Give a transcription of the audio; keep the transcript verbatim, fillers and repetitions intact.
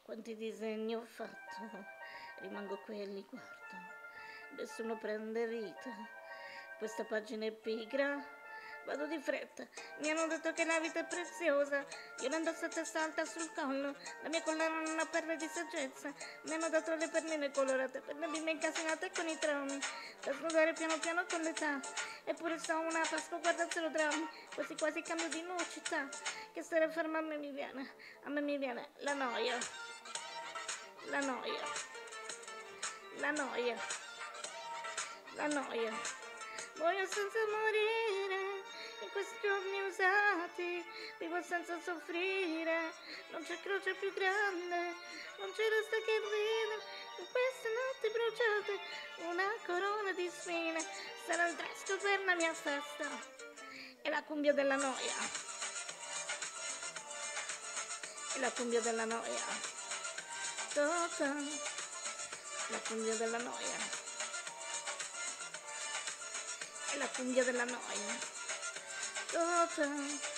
Quanti disegni ho fatto, rimango quelli, guarda, nessuno prende vita. Questa pagina è pigra, vado di fretta. Mi hanno detto che la vita è preziosa, io la indosso a testa alta sul collo, la mia collana è una perla di saggezza. Mi hanno dato le perline colorate per le bimbe incasinate con i traumi, da snodare piano piano con l'età. Eppure sto una Pasqua, guarda zero drammi, quasi quasi cambio di nuova città. Che stare ferma a me mi viene, a me mi viene la noia. La noia, la noia, la noia. Muoio senza morire in questi giorni usati, vivo senza soffrire, non c'è croce più grande, non c'è resta che ridere in queste notti bruciate. Una corona di spine sarà il tresco per la mia festa e la cumbia della noia, e la cumbia della noia. Tota, la cumbia della noia, è la cumbia della noia, tota.